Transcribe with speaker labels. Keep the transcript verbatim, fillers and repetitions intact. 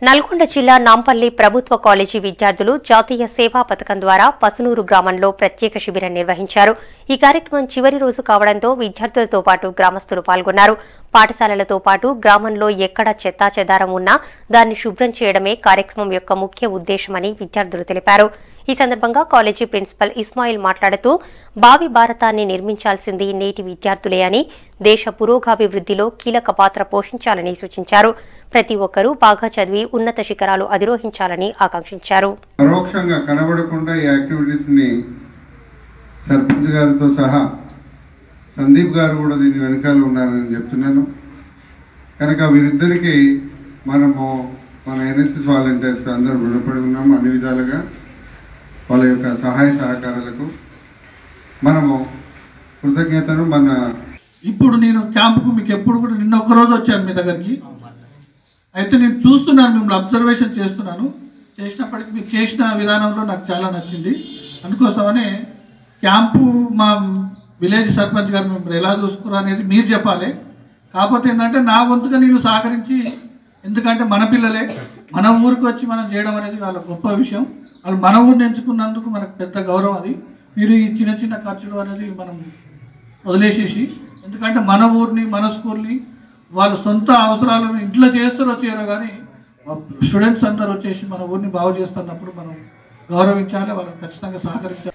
Speaker 1: నల్గొండ జిల్లా నాంపల్లి ప్రభుత్వ కాలేజీ విద్యార్థులు జాతీయ సేవా పథకం ద్వారా పసునూరు గ్రామంలో ప్రత్యేక శిబిరం నిర్వహించారు. ఈ కార్యక్రమం చివరి రోజు కావడంతో విద్యార్థులతో పాటు గ్రామస్తులు పాల్గొన్నారు. పాఠశాలలతో పాటు గ్రామంలో ఎక్కడ చెత్తాచెదారం ఉన్నా దాన్ని శుభ్రం చేయడమే కార్యక్రమం యొక్క ముఖ్య ఉద్దేశమని విద్యార్థులు తెలిపారు. ఈ సందర్భంగా కాలేజీ ప్రిన్సిపల్ ఇస్మాయిల్ మాట్లాడుతూ భావి భారతాన్ని నిర్మించాల్సింది నేటి విద్యార్థులే అని, దేశ పురోగాభివృద్ధిలో కీలక పాత్ర పోషించాలని సూచించారు. ప్రతి ఒక్కరూ బాగా చదివి ఉన్నత శిఖరాలు అధిరోహించాలని ఆకాంక్షించారు.
Speaker 2: పరోక్షంగా కనబడకుండా ఈ యాక్టివిటీస్ ని సర్పంచ్ గారితో సహా సందీప్ గారు కూడా దీని వెనకాల ఉన్నారని చెప్తున్నాను. కనుక వీరిద్దరికీ మనము మన ఎన్ఎస్ఎస్ వాలంటీర్స్ అందరూ రుణపడి ఉన్నాము. అన్ని విధాలుగా వాళ్ళ యొక్క సహాయ సహకారాలకు మనము కృతజ్ఞతను మన
Speaker 3: ఇప్పుడు నేను క్యాంపుకు మీకు ఎప్పుడు కూడా నిన్న ఒక్కరోజు వచ్చాను మీ దగ్గరికి. అయితే నేను చూస్తున్నాను, మిమ్మల్ని అబ్జర్వేషన్ చేస్తున్నాను. చేసినప్పటికీ మీరు చేసిన విధానంలో నాకు చాలా నచ్చింది. అందుకోసమనే క్యాంపు మా విలేజ్ సర్పంచ్ గారు మిమ్మల్ని ఎలా చూసుకున్నారు అనేది మీరు చెప్పాలి. కాకపోతే ఏంటంటే నా వంతుగా నేను సహకరించి, ఎందుకంటే మన పిల్లలే మన ఊరికి వచ్చి మనం చేయడం అనేది వాళ్ళ గొప్ప విషయం. వాళ్ళు మన ఊరిని ఎంచుకున్నందుకు మనకు పెద్ద గౌరవం. అది మీరు ఈ చిన్న చిన్న ఖర్చులు అనేది మనం వదిలేసేసి, ఎందుకంటే మన ఊరిని మన స్కూల్ని వాళ్ళ సొంత అవసరాలను ఇంట్లో చేస్తారు వచ్చారో కానీ స్టూడెంట్స్ అందరూ వచ్చేసి మన ఊరిని బాగు చేస్తున్నప్పుడు మనం గౌరవించాలి, వాళ్ళకి ఖచ్చితంగా సహకరించాలి.